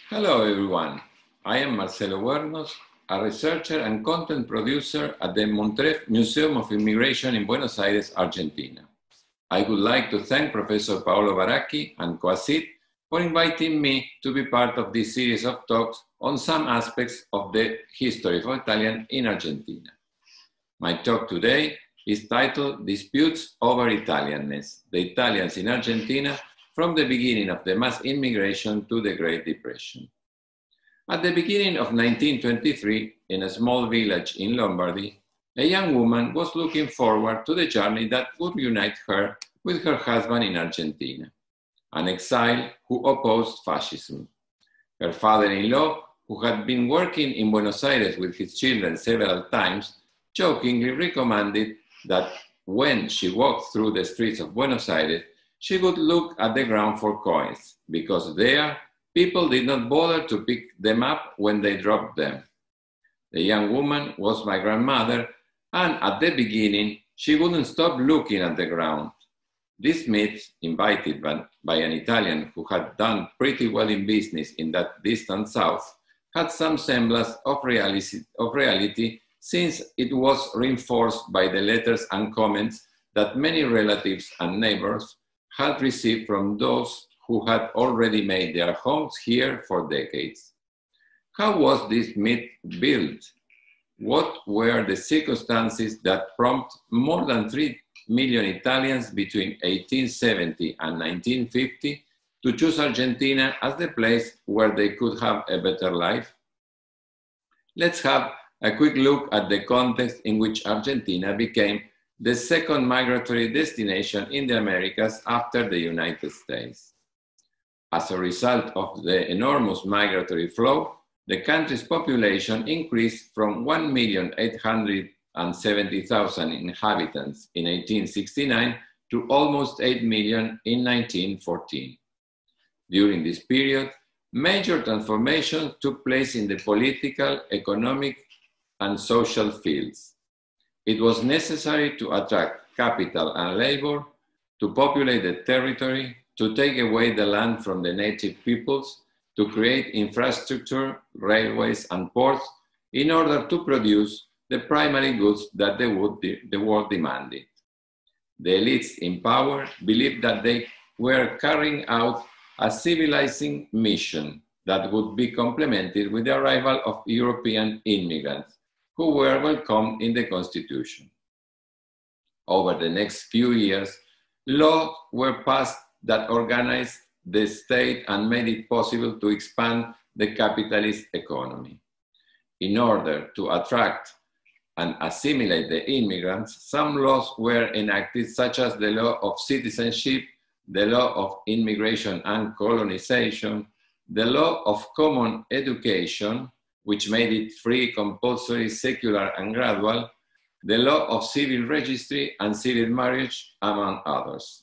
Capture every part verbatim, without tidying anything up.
Hello everyone, I am Marcelo Huernos, a researcher and content producer at the MUNTREF Museum of Immigration in Buenos Aires, Argentina. I would like to thank Professor Paolo Baracchi and C O A S I T for inviting me to be part of this series of talks on some aspects of the history of Italian in Argentina. My talk today is titled Disputes over Italianness, the Italians in Argentina from the beginning of the mass immigration to the Great Depression. At the beginning of nineteen twenty-three, in a small village in Lombardy, a young woman was looking forward to the journey that would unite her with her husband in Argentina, an exile who opposed fascism. Her father-in-law, who had been working in Buenos Aires with his children several times, jokingly recommended that when she walked through the streets of Buenos Aires, she would look at the ground for coins, because there, people did not bother to pick them up when they dropped them. The young woman was my grandmother, and at the beginning, she wouldn't stop looking at the ground. This myth, invited by, by an Italian who had done pretty well in business in that distant south, had some semblance of reality, of reality since it was reinforced by the letters and comments that many relatives and neighbors had received from those who had already made their homes here for decades. How was this myth built? What were the circumstances that prompted more than three million Italians between eighteen seventy and nineteen fifty to choose Argentina as the place where they could have a better life? Let's have a quick look at the context in which Argentina became the second migratory destination in the Americas after the United States. As a result of the enormous migratory flow, the country's population increased from one million eight hundred seventy thousand inhabitants in eighteen sixty-nine to almost eight million in nineteen fourteen. During this period, major transformations took place in the political, economic, and social fields. It was necessary to attract capital and labor, to populate the territory, to take away the land from the native peoples, to create infrastructure, railways, and ports in order to produce the primary goods that the world demanded. The elites in power believed that they were carrying out a civilizing mission that would be complemented with the arrival of European immigrants, who were welcomed in the Constitution. Over the next few years, laws were passed that organized the state and made it possible to expand the capitalist economy. In order to attract and assimilate the immigrants, some laws were enacted, such as the law of citizenship, the law of immigration and colonization, the law of common education, which made it free, compulsory, secular, and gradual, the law of civil registry and civil marriage, among others.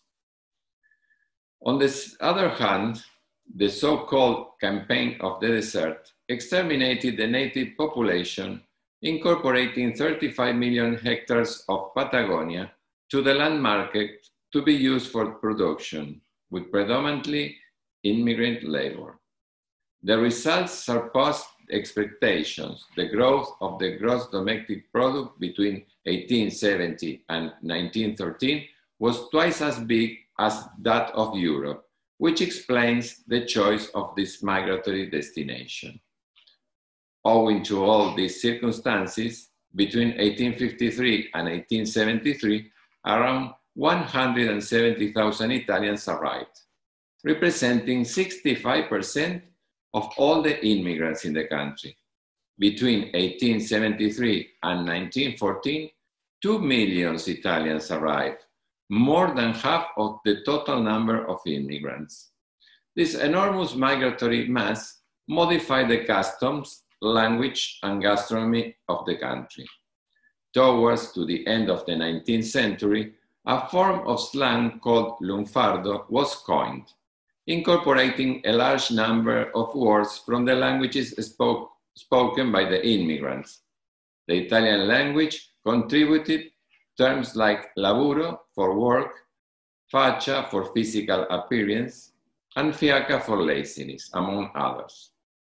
On the other hand, the so-called Campaign of the Desert exterminated the native population, incorporating thirty-five million hectares of Patagonia to the land market to be used for production, with predominantly immigrant labor. The results surpassed expectations. The growth of the gross domestic product between eighteen seventy and nineteen thirteen was twice as big as that of Europe, which explains the choice of this migratory destination. Owing to all these circumstances, between eighteen fifty-three and eighteen seventy-three, around one hundred seventy thousand Italians arrived, representing sixty-five percent of all the immigrants in the country. Between eighteen seventy-three and nineteen fourteen, two million Italians arrived, more than half of the total number of immigrants. This enormous migratory mass modified the customs, language, and gastronomy of the country. Towards to the end of the nineteenth century, a form of slang called lunfardo was coined, incorporating a large number of words from the languages spoke, spoken by the immigrants. The Italian language contributed terms like laburo for work, faccia for physical appearance, and fiaca for laziness, among others.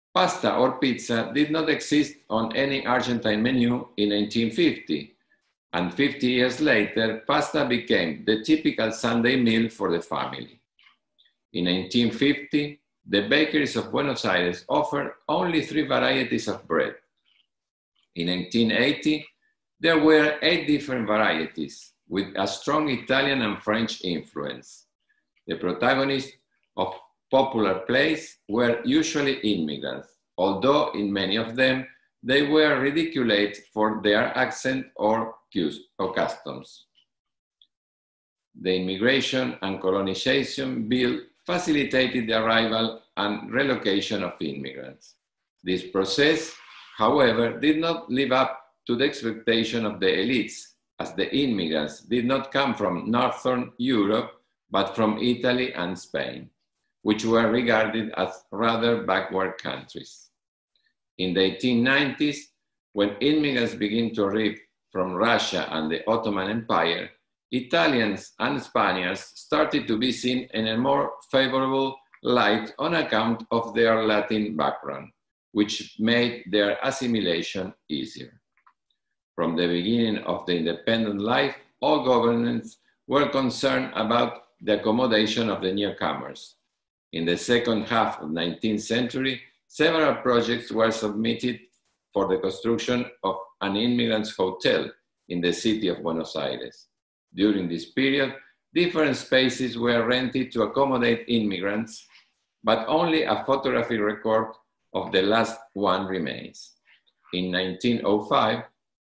Pasta or pizza did not exist on any Argentine menu in nineteen fifty, and fifty years later, pasta became the typical Sunday meal for the family. In nineteen fifty, the bakeries of Buenos Aires offered only three varieties of bread. In nineteen eighty, there were eight different varieties with a strong Italian and French influence. The protagonists of popular plays were usually immigrants, although in many of them, they were ridiculed for their accent or, or customs. The Immigration and Colonization Bill facilitated the arrival and relocation of immigrants. This process, however, did not live up to the expectation of the elites, as the immigrants did not come from Northern Europe, but from Italy and Spain, which were regarded as rather backward countries. In the eighteen nineties, when immigrants began to arrive from Russia and the Ottoman Empire, Italians and Spaniards started to be seen in a more favorable light on account of their Latin background, which made their assimilation easier. From the beginning of the independent life, all governments were concerned about the accommodation of the newcomers. In the second half of the nineteenth century, several projects were submitted for the construction of an immigrants' hotel in the city of Buenos Aires. During this period, different spaces were rented to accommodate immigrants, but only a photographic record of the last one remains. In nineteen oh five,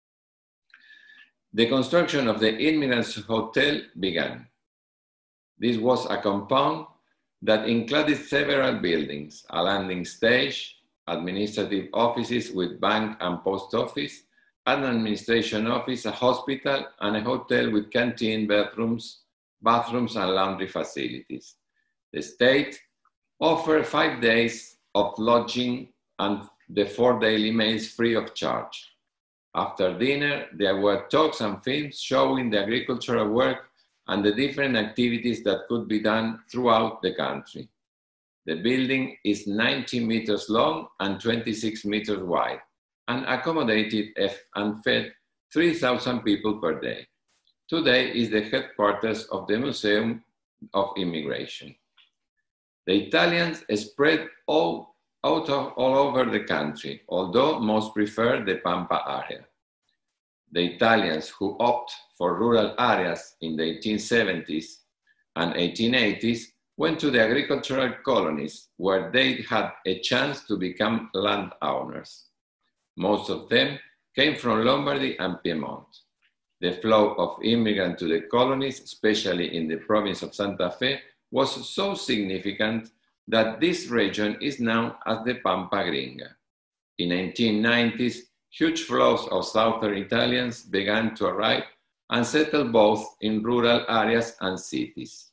the construction of the Immigrants Hotel began. This was a compound that included several buildings, a landing stage, administrative offices with bank and post office, an administration office, a hospital, and a hotel with canteen, bathrooms, bathrooms and laundry facilities. The state offered five days of lodging and the four daily meals free of charge. After dinner, there were talks and films showing the agricultural work and the different activities that could be done throughout the country. The building is ninety meters long and twenty-six meters wide, and accommodated and fed three thousand people per day. Today is the headquarters of the Museum of Immigration. The Italians spread all out of all over the country, although most prefer the Pampa area. The Italians who opt for rural areas in the eighteen seventies and eighteen eighties went to the agricultural colonies where they had a chance to become landowners. Most of them came from Lombardy and Piedmont. The flow of immigrants to the colonies, especially in the province of Santa Fe, was so significant that this region is known as the Pampa Gringa. In the nineteen nineties, huge flows of Southern Italians began to arrive and settle both in rural areas and cities.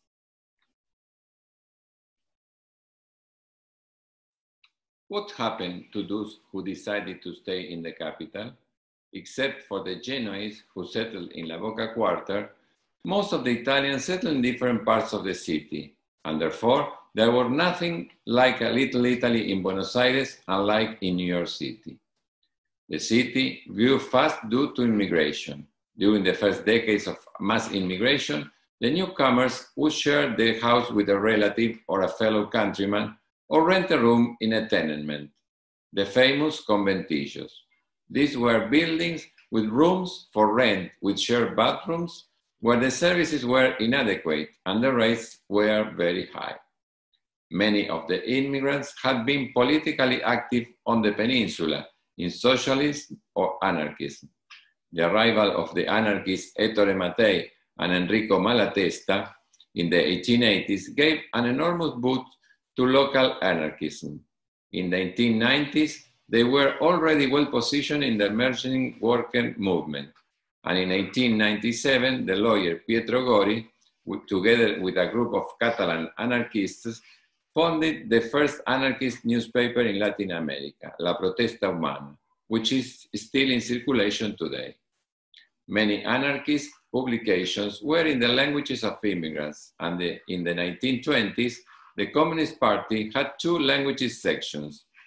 What happened to those who decided to stay in the capital? Except for the Genoese who settled in La Boca Quarter, most of the Italians settled in different parts of the city, and therefore there was nothing like a Little Italy in Buenos Aires, unlike in New York City. The city grew fast due to immigration. During the first decades of mass immigration, the newcomers would share their house with a relative or a fellow countryman, or rent a room in a tenement, the famous conventillos. These were buildings with rooms for rent with shared bathrooms, where the services were inadequate and the rates were very high. Many of the immigrants had been politically active on the peninsula in socialism or anarchism. The arrival of the anarchists Ettore Matei and Enrico Malatesta in the eighteen eighties gave an enormous boost to local anarchism. In the eighteen nineties, they were already well positioned in the emerging worker movement. And in eighteen ninety-seven, the lawyer Pietro Gori, together with a group of Catalan anarchists, founded the first anarchist newspaper in Latin America, La Protesta Humana, which is still in circulation today. Many anarchist publications were in the languages of immigrants, and the, in the nineteen twenties, the Communist Party had two languages sections,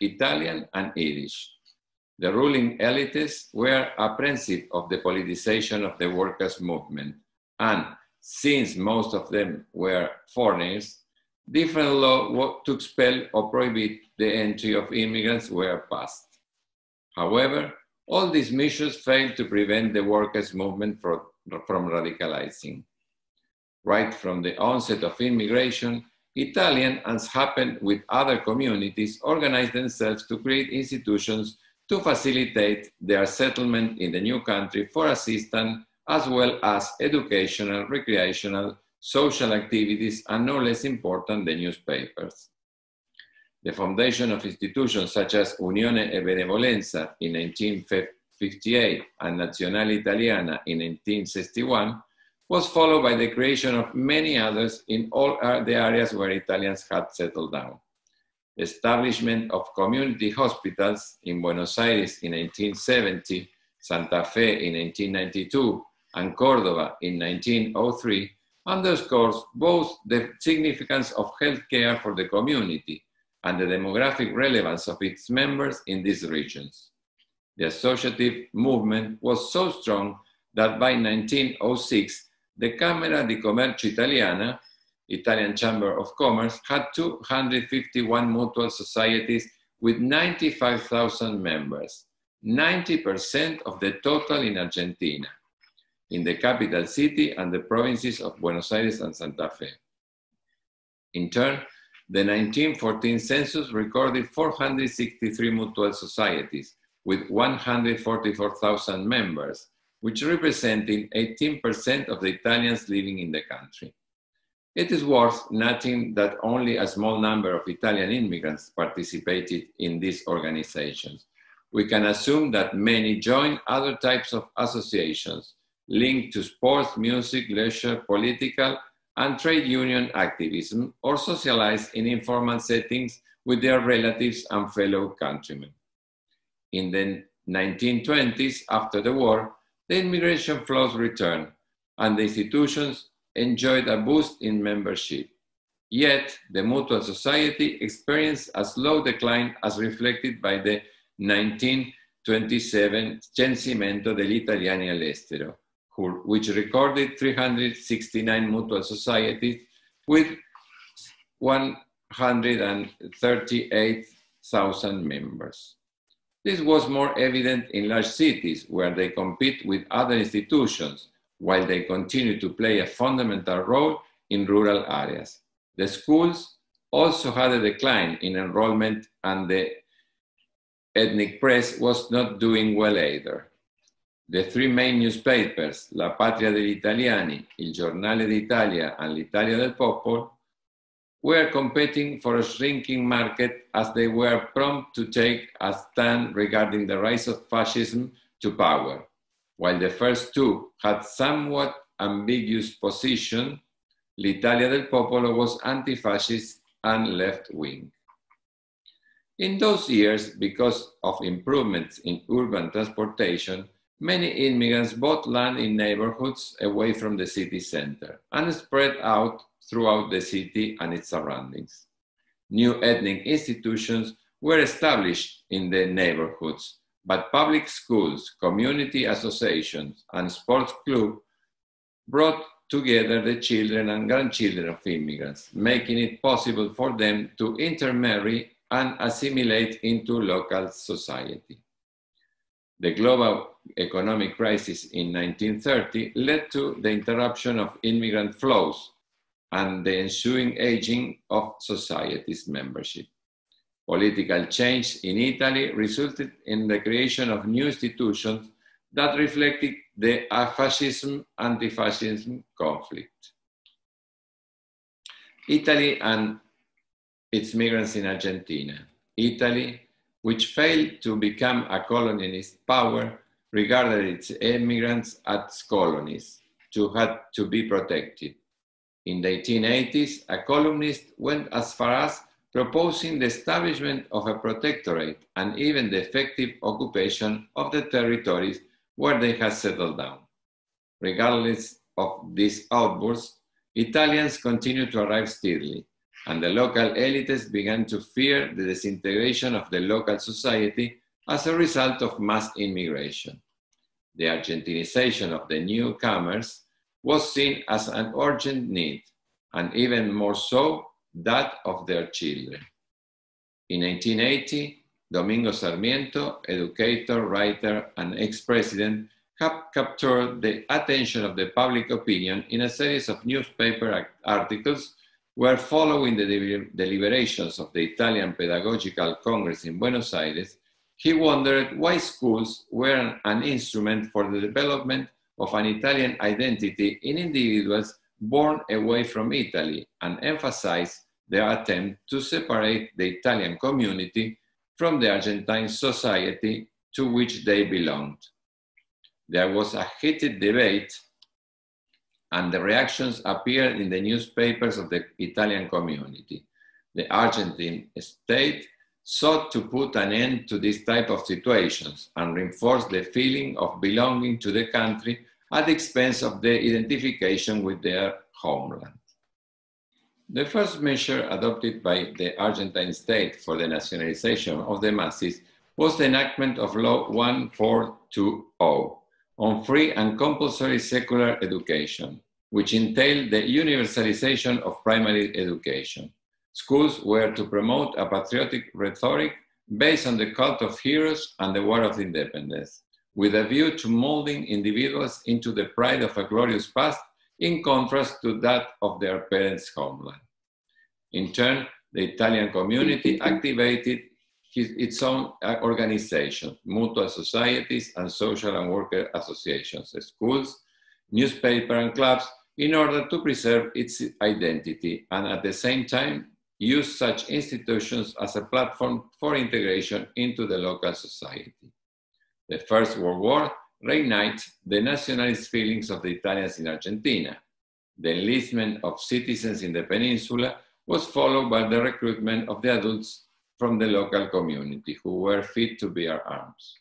Italian and Yiddish. The ruling elites were apprehensive of the politicization of the workers' movement, and since most of them were foreigners, different laws to expel or prohibit the entry of immigrants were passed. However, all these measures failed to prevent the workers' movement from, from radicalizing. Right from the onset of immigration, Italians, as happened with other communities, organized themselves to create institutions to facilitate their settlement in the new country for assistance, as well as educational, recreational, social activities, and no less important, the newspapers. The foundation of institutions such as Unione e Benevolenza in nineteen fifty-eight and Nazionale Italiana in nineteen sixty-one was followed by the creation of many others in all the areas where Italians had settled down. The establishment of community hospitals in Buenos Aires in nineteen seventy, Santa Fe in nineteen ninety-two, and Córdoba in nineteen oh three underscores both the significance of healthcare for the community and the demographic relevance of its members in these regions. The associative movement was so strong that by nineteen oh six, the Camera di Commercio Italiana, Italian Chamber of Commerce, had two hundred fifty-one mutual societies with ninety-five thousand members, ninety percent of the total in Argentina, in the capital city and the provinces of Buenos Aires and Santa Fe. In turn, the nineteen fourteen census recorded four hundred sixty-three mutual societies with one hundred forty-four thousand members, which represented eighteen percent of the Italians living in the country. It is worth noting that only a small number of Italian immigrants participated in these organizations. We can assume that many joined other types of associations linked to sports, music, leisure, political, and trade union activism, or socialized in informal settings with their relatives and fellow countrymen. In the nineteen twenties, after the war, the immigration flows returned, and the institutions enjoyed a boost in membership. Yet, the Mutual Society experienced a slow decline as reflected by the nineteen twenty-seven Censimento degli Italiani all'estero, which recorded three hundred sixty-nine mutual societies with one hundred thirty-eight thousand members. This was more evident in large cities where they compete with other institutions, while they continue to play a fundamental role in rural areas. The schools also had a decline in enrollment, and the ethnic press was not doing well either. The three main newspapers, La Patria degli Italiani, Il Giornale d'Italia, and L'Italia del Popolo, were competing for a shrinking market as they were prompt to take a stand regarding the rise of fascism to power. While the first two had somewhat ambiguous position, L'Italia del Popolo was anti-fascist and left-wing. In those years, because of improvements in urban transportation, many immigrants bought land in neighborhoods away from the city center and spread out throughout the city and its surroundings. New ethnic institutions were established in the neighborhoods, but public schools, community associations, and sports clubs brought together the children and grandchildren of immigrants, making it possible for them to intermarry and assimilate into local society. The global economic crisis in nineteen thirty led to the interruption of immigrant flows and the ensuing aging of society's membership. Political change in Italy resulted in the creation of new institutions that reflected the fascism, anti-fascism conflict. Italy and its migrants in Argentina. Italy, which failed to become a colonialist power, regarded its immigrants as colonies who had to be protected. In the eighteen eighties, a columnist went as far as proposing the establishment of a protectorate and even the effective occupation of the territories where they had settled down. Regardless of these outbursts, Italians continued to arrive steadily, and the local elites began to fear the disintegration of the local society as a result of mass immigration. The Argentinization of the newcomers was seen as an urgent need, and even more so, that of their children. In nineteen eighty, Domingo Sarmiento, educator, writer, and ex-president, captured the attention of the public opinion in a series of newspaper articles where, following the deliberations of the Italian Pedagogical Congress in Buenos Aires, he wondered why schools were an instrument for the development of an Italian identity in individuals born away from Italy, and emphasized their attempt to separate the Italian community from the Argentine society to which they belonged. There was a heated debate, and the reactions appeared in the newspapers of the Italian community. The Argentine state sought to put an end to this type of situations and reinforce the feeling of belonging to the country at the expense of the identification with their homeland. The first measure adopted by the Argentine state for the nationalization of the masses was the enactment of Law one four two zero on free and compulsory secular education, which entailed the universalization of primary education. Schools were to promote a patriotic rhetoric based on the cult of heroes and the War of Independence, with a view to molding individuals into the pride of a glorious past in contrast to that of their parents' homeland. In turn, the Italian community activated his, its own organizations, mutual societies, and social and worker associations, schools, newspaper, and clubs, in order to preserve its identity and at the same time use such institutions as a platform for integration into the local society. The First World War reignited the nationalist feelings of the Italians in Argentina. The enlistment of citizens in the peninsula was followed by the recruitment of the adults from the local community who were fit to bear arms.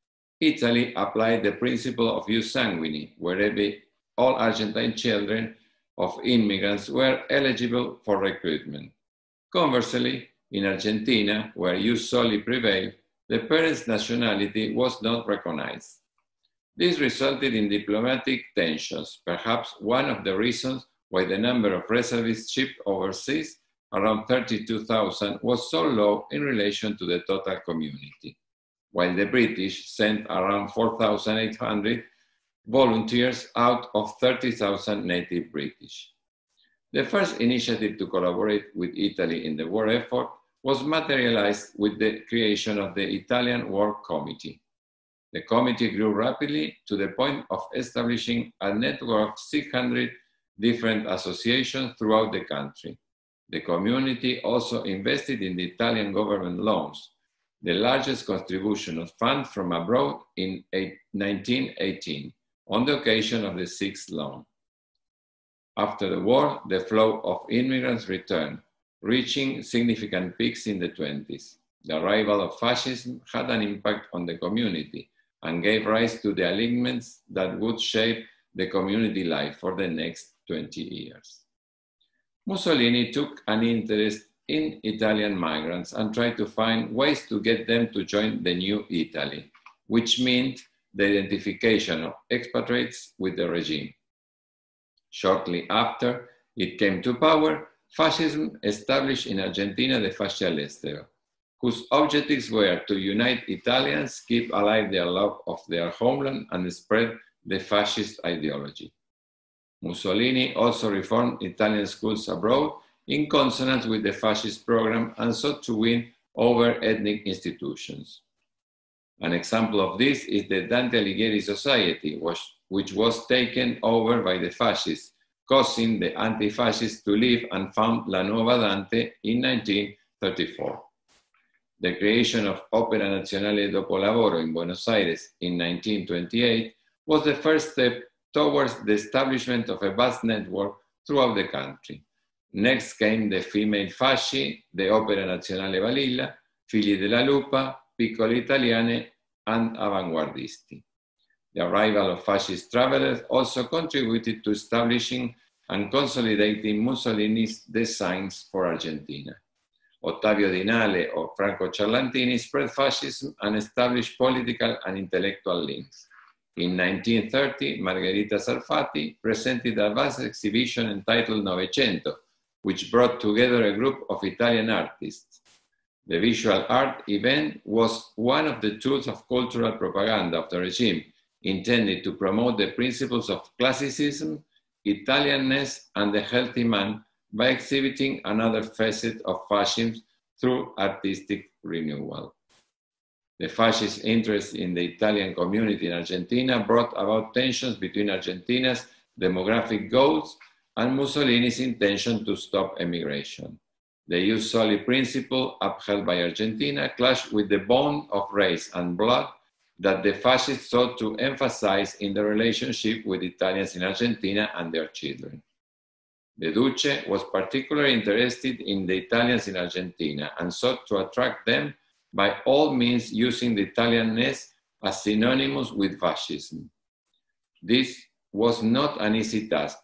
Italy applied the principle of jus sanguinis, wherever all Argentine children of immigrants were eligible for recruitment. Conversely, in Argentina, where jus soli prevailed, the parents' nationality was not recognized. This resulted in diplomatic tensions, perhaps one of the reasons why the number of reservists shipped overseas, around thirty-two thousand, was so low in relation to the total community, while the British sent around four thousand eight hundred volunteers out of thirty thousand native British. The first initiative to collaborate with Italy in the war effort was materialized with the creation of the Italian War Committee. The committee grew rapidly to the point of establishing a network of six hundred different associations throughout the country. The community also invested in the Italian government loans, the largest contribution of funds from abroad in nineteen eighteen, on the occasion of the sixth loan. After the war, the flow of immigrants returned, reaching significant peaks in the twenties. The arrival of fascism had an impact on the community and gave rise to the alignments that would shape the community life for the next twenty years. Mussolini took an interest in Italian migrants and tried to find ways to get them to join the new Italy, which meant the identification of expatriates with the regime. Shortly after it came to power, fascism established in Argentina the Fasci all'estero, whose objectives were to unite Italians, keep alive their love of their homeland, and spread the fascist ideology. Mussolini also reformed Italian schools abroad in consonance with the fascist program and sought to win over ethnic institutions. An example of this is the Dante Alighieri Society, which was taken over by the fascists, causing the anti-fascists to leave and found La Nuova Dante in nineteen thirty-four. The creation of Opera Nazionale Dopolavoro in Buenos Aires in nineteen twenty-eight was the first step towards the establishment of a vast network throughout the country. Next came the female fasci, the Opera Nazionale Balilla, Figli della Lupa, Piccole Italiane, and Avanguardisti. The arrival of fascist travelers also contributed to establishing and consolidating Mussolini's designs for Argentina. Ottavio Dinale or Franco Ciarlantini spread fascism and established political and intellectual links. In nineteen thirty, Margherita Sarfati presented a vast exhibition entitled Novecento, which brought together a group of Italian artists. The visual art event was one of the tools of cultural propaganda of the regime, intended to promote the principles of classicism, Italianness, and the healthy man by exhibiting another facet of fascism through artistic renewal. The fascist interest in the Italian community in Argentina brought about tensions between Argentina's demographic goals and Mussolini's intention to stop emigration. The jus soli principle upheld by Argentina clashed with the bond of race and blood that the fascists sought to emphasize in the relationship with Italians in Argentina and their children. The Duce was particularly interested in the Italians in Argentina and sought to attract them by all means using the Italianness as synonymous with fascism. This was not an easy task,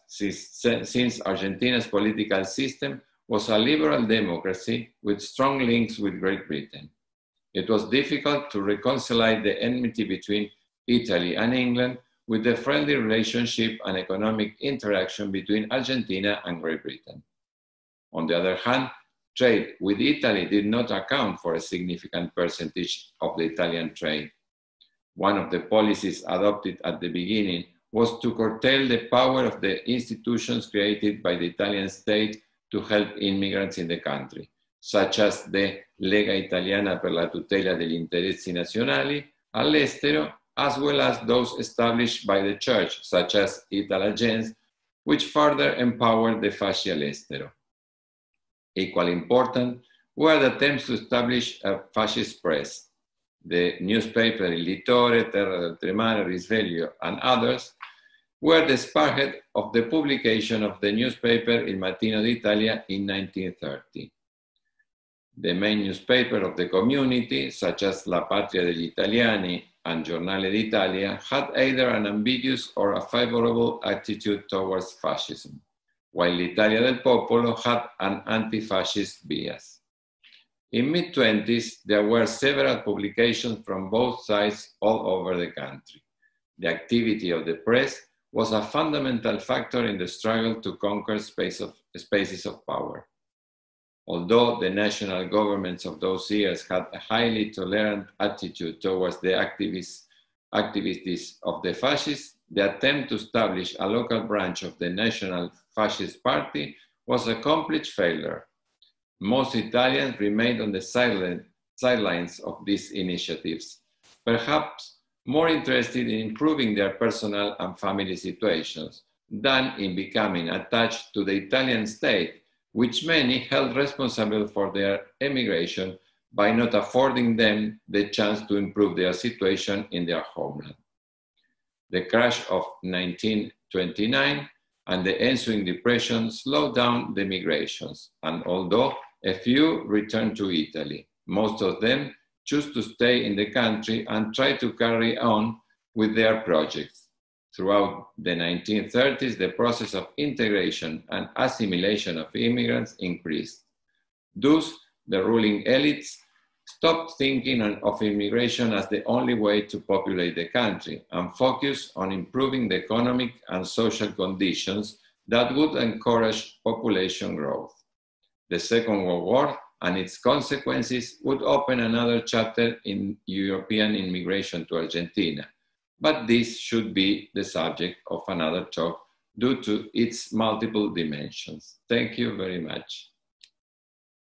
since Argentina's political system was a liberal democracy with strong links with Great Britain. It was difficult to reconcile the enmity between Italy and England with the friendly relationship and economic interaction between Argentina and Great Britain. On the other hand, trade with Italy did not account for a significant percentage of the Italian trade. One of the policies adopted at the beginning was to curtail the power of the institutions created by the Italian state to help immigrants in the country, such as the Lega Italiana per la tutela degli interessi nazionali all'estero, as well as those established by the church, such as Italianness, which further empowered the fasci all'estero. Equally important were the attempts to establish a fascist press. The newspaper Il Litore, Terra del Tremare, Risveglio, and others were the spearhead of the publication of the newspaper Il Mattino d'Italia in nineteen thirty. The main newspaper of the community, such as La Patria degli Italiani and Giornale d'Italia, had either an ambiguous or a favorable attitude towards fascism, while L'Italia del Popolo had an anti-fascist bias. In mid twenties, there were several publications from both sides all over the country. The activity of the press was a fundamental factor in the struggle to conquer space of, spaces of power. Although the national governments of those years had a highly tolerant attitude towards the activists, activities of the fascists, the attempt to establish a local branch of the National Fascist Party was a complete failure. Most Italians remained on the sideline, sidelines of these initiatives, perhaps more interested in improving their personal and family situations than in becoming attached to the Italian state, which many held responsible for their emigration by not affording them the chance to improve their situation in their homeland. The crash of nineteen twenty-nine and the ensuing depression slowed down the migrations, and although a few returned to Italy, most of them chose to stay in the country and try to carry on with their projects. Throughout the nineteen thirties, the process of integration and assimilation of immigrants increased. Thus, the ruling elites stopped thinking of immigration as the only way to populate the country and focused on improving the economic and social conditions that would encourage population growth. The Second World War and its consequences would open another chapter in European immigration to Argentina, but this should be the subject of another talk due to its multiple dimensions. Thank you very much.